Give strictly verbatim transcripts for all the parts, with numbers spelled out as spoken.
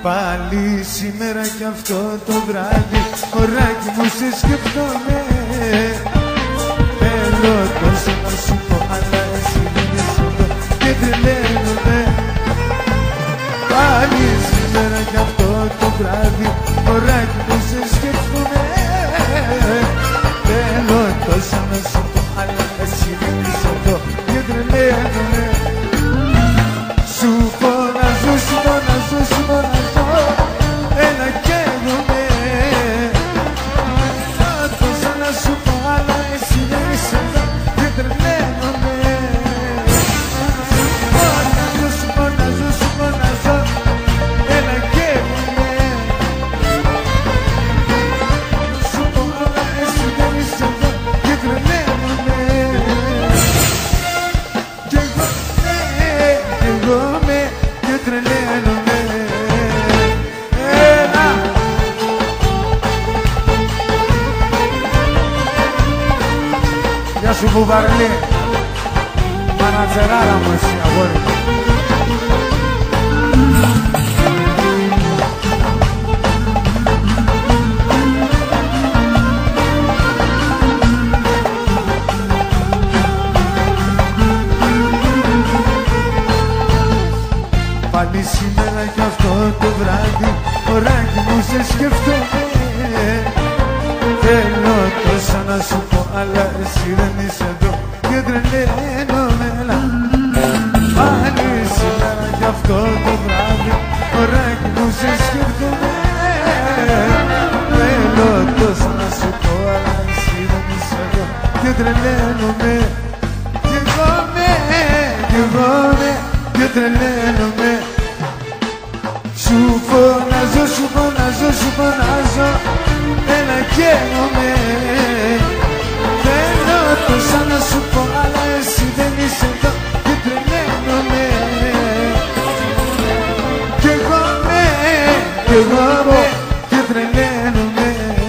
Πάλι σήμερα κι αυτό το βράδυ, μωράκι μου σε σκεφτόμαι. Θέλω τόσο να σου πω, αλλά εσύ δεν είσαι εδώ και τρελαίνομαι. Πάλι σήμερα κι αυτό το βράδυ, μωράκι μου σε σκεφτόμαι. Θέλω τόσο να σου πω, αλλά εσύ δεν είσαι εδώ και τρελαίνομαι. Σου φωνάζω, σου φωνάζω, σου φωνάζω, έλα καίγομαι. Θέλω τόσα να σου πω, αλλά εσύ δεν είσαι εδώ και τρελαίνομαι. Σου φωνάζω, σου φωνάζω, σου φωνάζω, έλα καίγομαι. Σου πω, αλλά εσύ δεν είσαι εδώ και τρελαίνομαι. Κι εγώ, κι εγώ με και τρελαίνομαι. Έλα! Γεια σου Βουβαρλή, μανατζεράρα μου εσύ αγόρι. Πάλι σήμερα κι αυτό το βράδυ, μωράκι μου σε σκεφτόμαι. Θέλω τόσα να σου πω, αλλά εσύ δεν είσαι εδώ και τρελαίνομαι. Πάλι σήμερα κι αυτό το βράδυ, μωράκι μου σε σκεφτόμαι. Θέλω τόσα να σου πω, αλλά εσύ δεν είσαι εδώ και τρελαίνομαι. Κι εγώ με, κι εγώ με και τρελαίνομαι. Σου φωνάζω, σου φωνάζω, σου φωνάζω, έλα καίγομαι. Θέλω τόσα να σου πω, αλλά εσύ δεν είσαι εδώ και τρελαίνομαι. Κι εγώ με, κι εγώ με και τρελαίνομαι.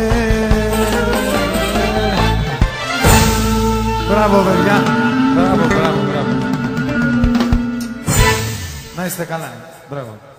Μπράβο παιδιά, μπράβο, μπράβο, μπράβο. Να είστε καλά, μπράβο.